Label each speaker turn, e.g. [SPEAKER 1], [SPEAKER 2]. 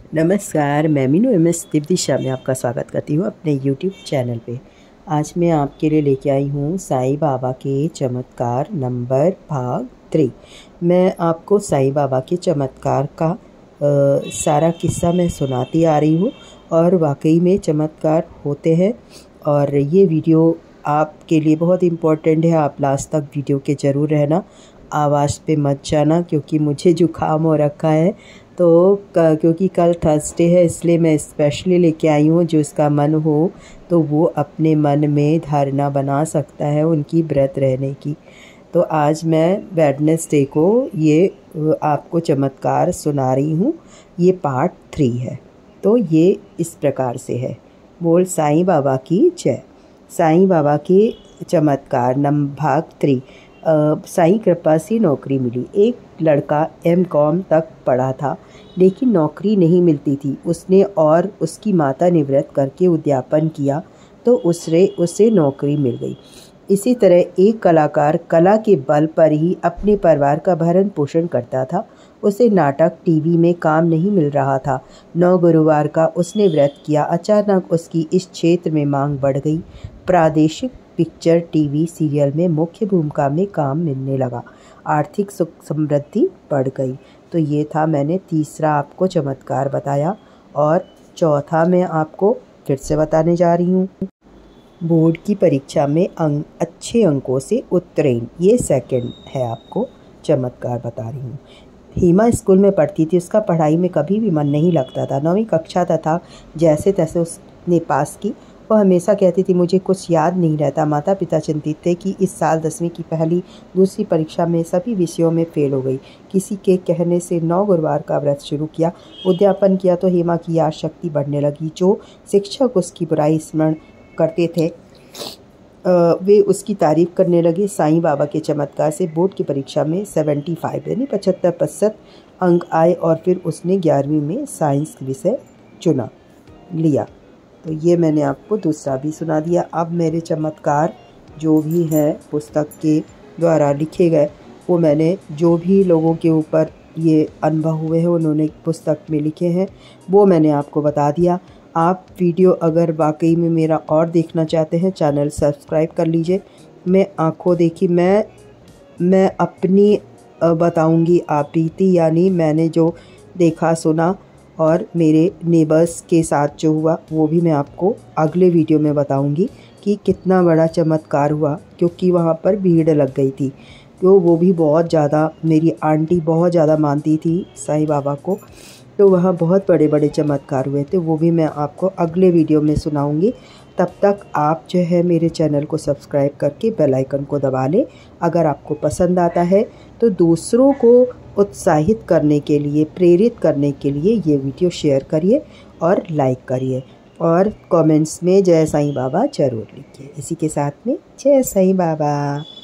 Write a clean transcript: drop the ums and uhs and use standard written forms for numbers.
[SPEAKER 1] नमस्कार, मैं मीनू एमएस दिव्यदिशा में आपका स्वागत करती हूँ अपने यूट्यूब चैनल पे। आज मैं आपके लिए लेके आई हूँ साईं बाबा के चमत्कार नंबर भाग 3। मैं आपको साईं बाबा के चमत्कार का सारा किस्सा मैं सुनाती आ रही हूँ और वाकई में चमत्कार होते हैं। और ये वीडियो आपके लिए बहुत इम्पोर्टेंट है, आप लास्ट तक वीडियो के ज़रूर रहना। आवाज़ पे मत जाना क्योंकि मुझे जुकाम हो रखा है, तो क्योंकि कल थर्सडे है इसलिए मैं स्पेशली लेके आई हूँ। जो इसका मन हो तो वो अपने मन में धारणा बना सकता है उनकी व्रत रहने की। तो आज मैं वेडनेसडे को ये आपको चमत्कार सुना रही हूँ। ये पार्ट 3 है। तो ये इस प्रकार से है। बोल साईं बाबा की जय। साईं बाबा के चमत्कार भाग 3। साईं कृपा से नौकरी मिली। एक लड़का M.Com तक पढ़ा था लेकिन नौकरी नहीं मिलती थी। उसने और उसकी माता ने व्रत करके उद्यापन किया तो उसे नौकरी मिल गई। इसी तरह एक कलाकार कला के बल पर ही अपने परिवार का भरण पोषण करता था। उसे नाटक टीवी में काम नहीं मिल रहा था। 9 गुरुवार का उसने व्रत किया। अचानक उसकी इस क्षेत्र में मांग बढ़ गई। प्रादेशिक पिक्चर टीवी सीरियल में मुख्य भूमिका में काम मिलने लगा। आर्थिक सुख समृद्धि बढ़ गई। तो ये था, मैंने तीसरा आपको चमत्कार बताया और चौथा मैं आपको फिर से बताने जा रही हूँ। बोर्ड की परीक्षा में अच्छे अंकों से उत्तीर्ण, ये सेकंड है आपको चमत्कार बता रही हूँ। हेमा स्कूल में पढ़ती थी। उसका पढ़ाई में कभी भी मन नहीं लगता था। 9वीं कक्षा तथा जैसे तैसे उसने पास की। वह हमेशा कहती थी मुझे कुछ याद नहीं रहता। माता पिता चिंतित थे कि इस साल 10वीं की पहली दूसरी परीक्षा में सभी विषयों में फेल हो गई। किसी के कहने से 9 गुरुवार का व्रत शुरू किया। उद्यापन किया तो हेमा की याद शक्ति बढ़ने लगी। जो शिक्षक उसकी बुराई स्मरण करते थे वे उसकी तारीफ करने लगे। साईं बाबा के चमत्कार से बोर्ड की परीक्षा में 75 यानी 75% अंक आए और फिर उसने 11वीं में साइंस विषय चुना लिया। तो ये मैंने आपको दूसरा भी सुना दिया। अब मेरे चमत्कार जो भी हैं पुस्तक के द्वारा लिखे गए, वो मैंने जो भी लोगों के ऊपर ये अनुभव हुए हैं उन्होंने पुस्तक में लिखे हैं, वो मैंने आपको बता दिया। आप वीडियो अगर वाकई में मेरा और देखना चाहते हैं, चैनल सब्सक्राइब कर लीजिए। मैं आँखों देखी मैं अपनी बताऊंगी आप बीती, यानी मैंने जो देखा सुना और मेरे नेबर्स के साथ जो हुआ वो भी मैं आपको अगले वीडियो में बताऊंगी कि कितना बड़ा चमत्कार हुआ। क्योंकि वहाँ पर भीड़ लग गई थी, तो वो भी बहुत ज़्यादा, मेरी आंटी बहुत ज़्यादा मानती थी साईं बाबा को, तो वहाँ बहुत बड़े बड़े चमत्कार हुए थे। वो भी मैं आपको अगले वीडियो में सुनाऊंगी। तब तक आप जो है मेरे चैनल को सब्सक्राइब करके बेल आइकन को दबा लें। अगर आपको पसंद आता है तो दूसरों को उत्साहित करने के लिए, प्रेरित करने के लिए ये वीडियो शेयर करिए और लाइक करिए और कमेंट्स में जय साईं बाबा ज़रूर लिखिए। इसी के साथ में जय साईं बाबा।